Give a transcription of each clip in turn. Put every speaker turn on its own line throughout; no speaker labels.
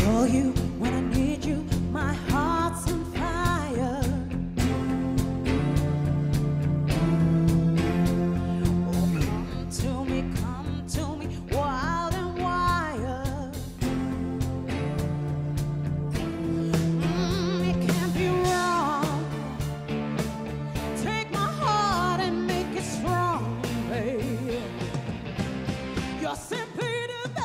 call you when I need you. My heart's on fire. Oh, come to me, wild and wild. It can't be wrong. Take my heart and make it strong, baby. You're simply the best.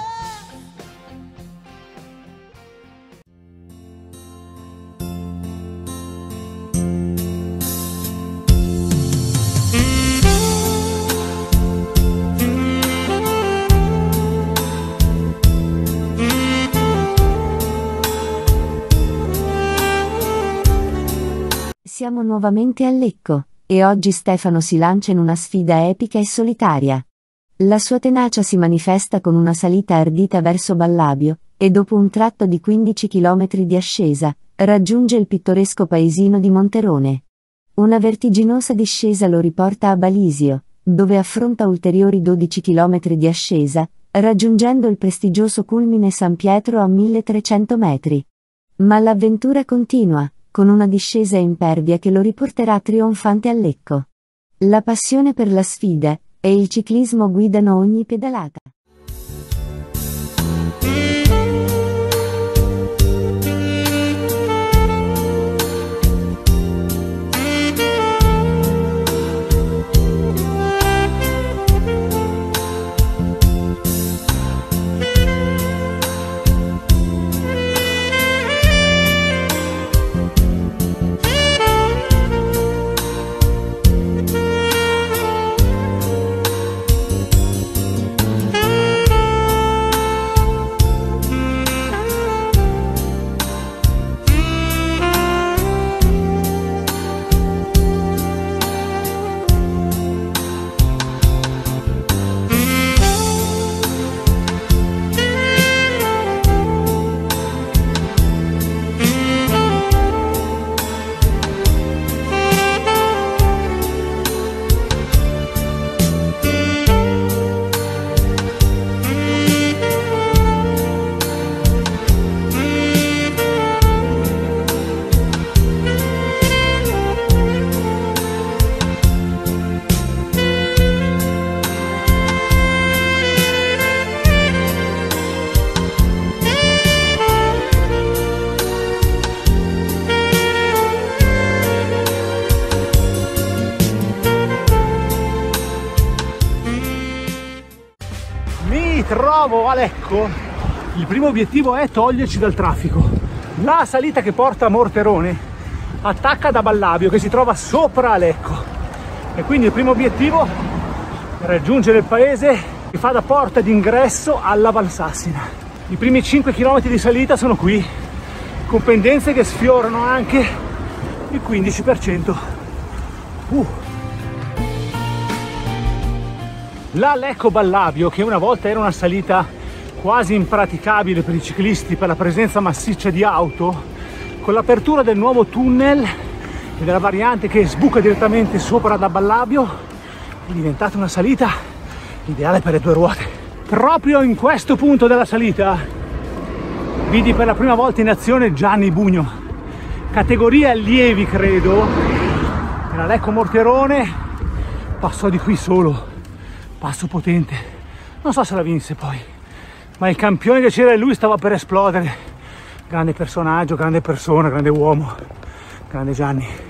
Siamo nuovamente a Lecco, e oggi Stefano si lancia in una sfida epica e solitaria. La sua tenacia si manifesta con una salita ardita verso Ballabio, e dopo un tratto di 15 km di ascesa, raggiunge il pittoresco paesino di Monterone. Una vertiginosa discesa lo riporta a Balisio, dove affronta ulteriori 12 km di ascesa, raggiungendo il prestigioso culmine San Pietro a 1300 metri. Ma l'avventura continua, con una discesa impervia che lo riporterà trionfante a Lecco. La passione per la sfida e il ciclismo guidano ogni pedalata.
Mi trovo a Lecco. Il primo obiettivo è toglierci dal traffico. La salita che porta a Monterone attacca da Ballabio, che si trova sopra Lecco, e quindi il primo obiettivo è raggiungere il paese che fa da porta d'ingresso alla Valsassina. I primi 5 km di salita sono qui, con pendenze che sfiorano anche il 15%. La Lecco Ballabio, che una volta era una salita quasi impraticabile per i ciclisti per la presenza massiccia di auto, con l'apertura del nuovo tunnel e della variante che sbuca direttamente sopra da Ballabio, è diventata una salita ideale per le due ruote. Proprio in questo punto della salita vidi per la prima volta in azione Gianni Bugno, categoria allievi credo, nella Lecco Monterone, passò di qui solo. Passo potente, non so se la vinse poi, ma il campione che c'era in lui stava per esplodere. Grande personaggio, grande persona, grande uomo, grande Gianni.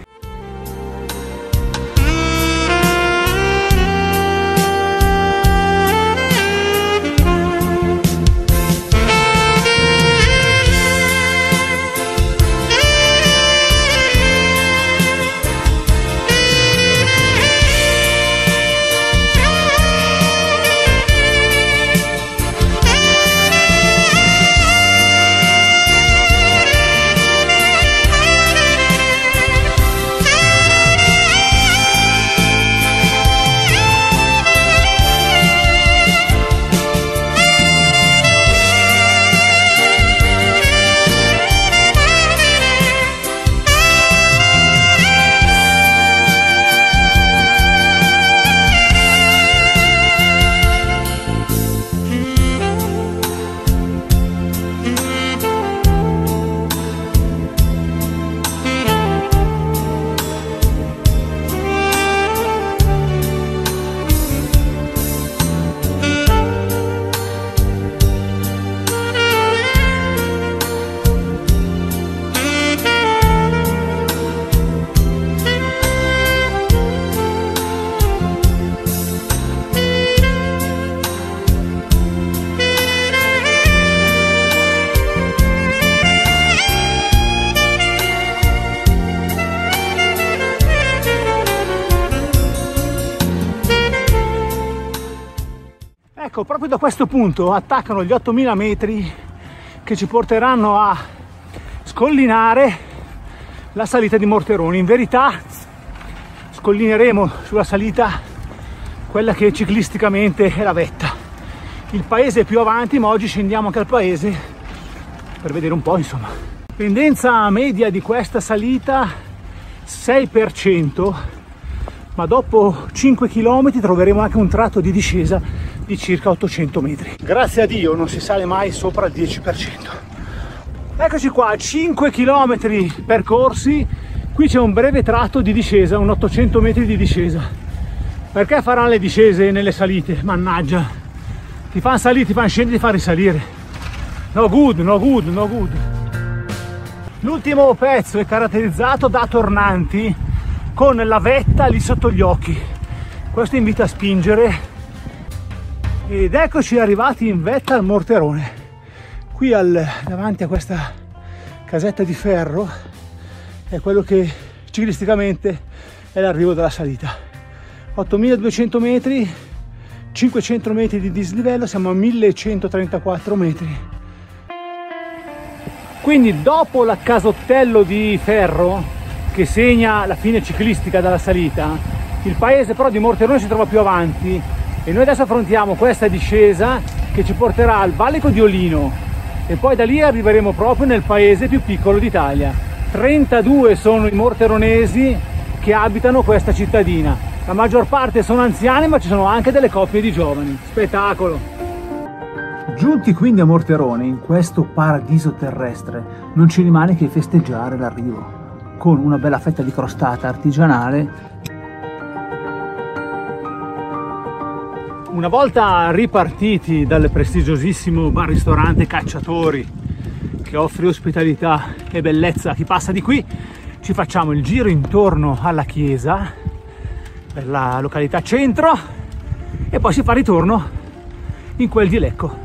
Ecco, proprio da questo punto attaccano gli 8000 metri che ci porteranno a scollinare la salita di Morterone. In verità scollineremo sulla salita quella che ciclisticamente è la vetta. Il paese è più avanti, ma oggi scendiamo anche al paese per vedere un po', insomma. Pendenza media di questa salita 6%, ma dopo 5 km troveremo anche un tratto di discesa di circa 800 metri. Grazie a Dio non si sale mai sopra il 10%. Eccoci qua, 5 km percorsi, qui c'è un breve tratto di discesa, un 800 metri di discesa. Perché faranno le discese nelle salite? Mannaggia, ti fanno salire, ti fanno scendere, ti fanno risalire. No good, no good, no good. L'ultimo pezzo è caratterizzato da tornanti con la vetta lì sotto gli occhi. Questo invita a spingere. Ed eccoci arrivati in vetta al Morterone. Qui davanti a questa casetta di ferro è quello che ciclisticamente è l'arrivo della salita. 8200 metri, 500 metri di dislivello, siamo a 1134 metri. Quindi dopo il casottello di ferro che segna la fine ciclistica della salita, il paese però di Morterone si trova più avanti e noi adesso affrontiamo questa discesa che ci porterà al Valico di Olino e poi da lì arriveremo proprio nel paese più piccolo d'Italia. 32 sono i morteronesi che abitano questa cittadina. La maggior parte sono anziani, ma ci sono anche delle coppie di giovani. Spettacolo! Giunti quindi a Morterone, in questo paradiso terrestre, non ci rimane che festeggiare l'arrivo, con una bella fetta di crostata artigianale. Una volta ripartiti dal prestigiosissimo bar-ristorante Cacciatori, che offre ospitalità e bellezza a chi passa di qui, ci facciamo il giro intorno alla chiesa, per la località centro, e poi si fa ritorno in quel di Lecco.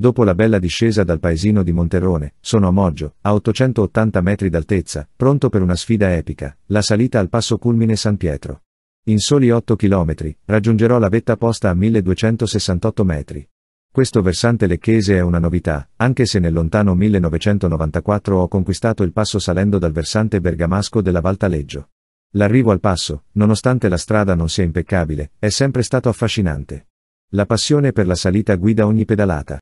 Dopo la bella discesa dal paesino di Monterrone, sono a Moggio, a 880 metri d'altezza, pronto per una sfida epica, la salita al passo culmine San Pietro. In soli 8 km, raggiungerò la vetta posta a 1268 metri. Questo versante lecchese è una novità, anche se nel lontano 1994 ho conquistato il passo salendo dal versante bergamasco della Val Taleggio. L'arrivo al passo, nonostante la strada non sia impeccabile, è sempre stato affascinante. La passione per la salita guida ogni pedalata.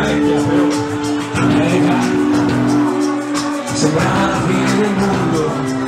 Sembra la fine del mondo.